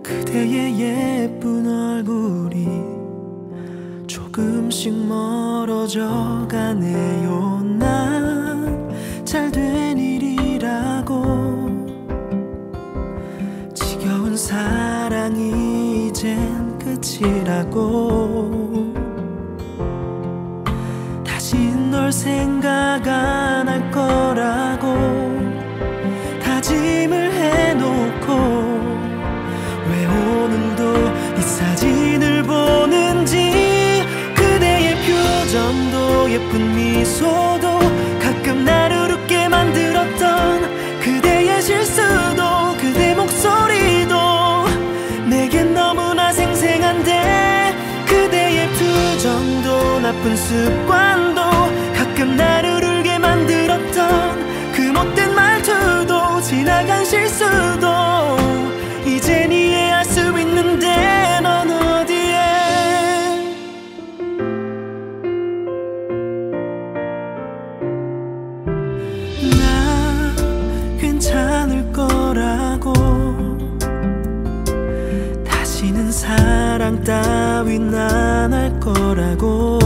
그대의 예쁜 얼굴이 조금씩 멀어져 가네요. 난 잘된 일이라고, 지겨운 사랑이 이젠 끝이라고, 다시 널 생각 안 할 거라고 다짐을 해놓고 왜 오늘도 이 사진을 보는지. 그대의 표정도 예쁜 미소도 가끔 나를 웃게 만들었던 그대의 실수도 그대 목소리도 내겐 너무나 생생한데, 그대의 표정도 나쁜 습관도 가끔 나를 울게 만들었던 그 못된 말투도 지나간 실수도 이젠 이해할 수 있는데 넌 어디에. 나 괜찮을 거라고, 다시는 사랑 따윈 안 할 거라고,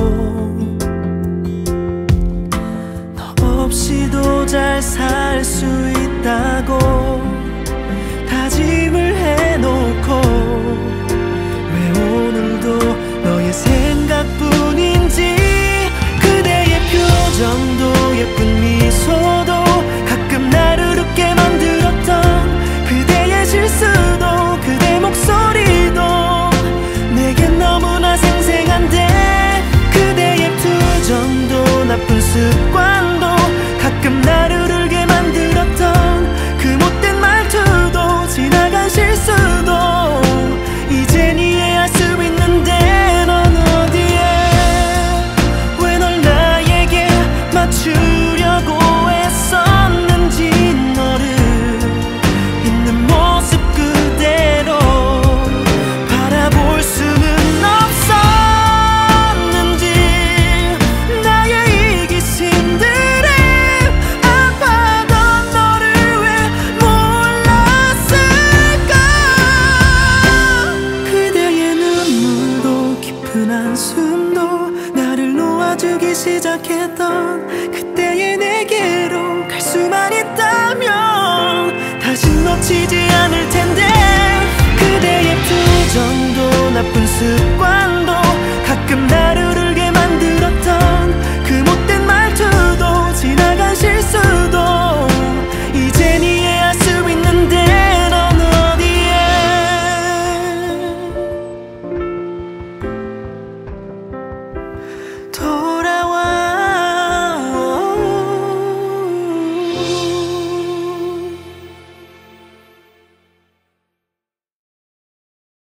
너 없이도 잘 살 수 있다고.